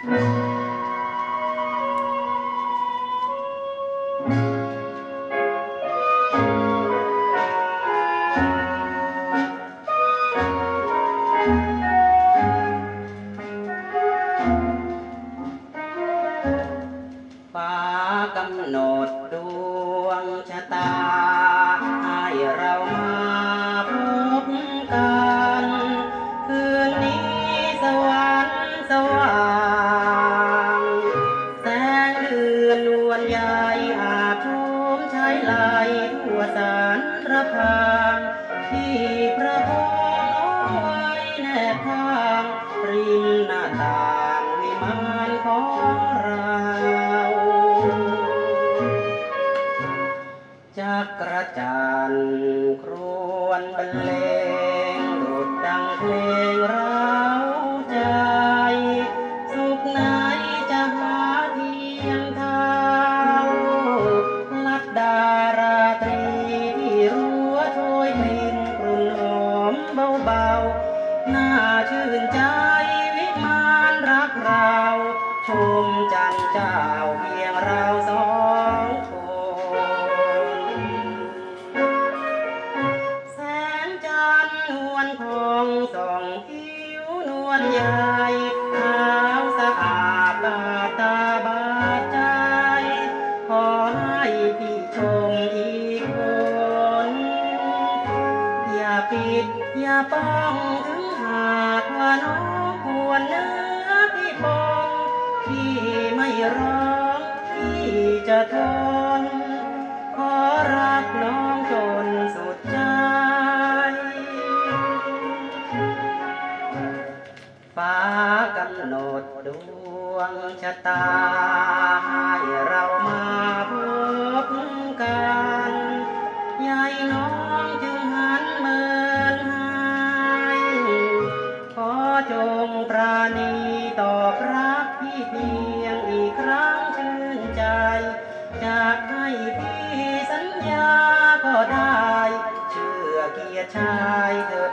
ฟ้ากำหนดดวงชะตาให้เรามาพบกันคืนนี้สวรรค์สว่างแสงเดือนนวลใหญ่อาบโชมใช้ไหลทั่วสารพางที่พระพรเอาไว้แนบทางริมหน้าต่างวิมานของเราจักรจันทร์ครวญบรรเลงดุจดังเพลงเร้าใจสุขไหนจะหาเทียมเท่าลัดดาราตรีที่รั้วโชยกลิ่นกรุ่นหอมเบาๆน่าชื่นใจวิมานรักเราชมจันทร์เจ้าเพียงเราสองนวลทองส่องผิวนวลใหญ่ขาวสะอาดบาดตาบาดใจขอให้พี่ชมอีกคนอย่าปิดอย่าป้องถึงหากว่าน้องควรเนื้อพี่ปองพี่ไม่ร้องพี่จะทนขอรักน้องจนสุดใจฟ้ากำหนดดวงชะตาให้เรามาพบกันยายน้องจึงหันเมินให้ขอจงปราณีตอบรักพี่เพียงอีกครั้งชื่นใจจะให้พี่สัญญาก็ได้เชื่อเกียรติชายเธอ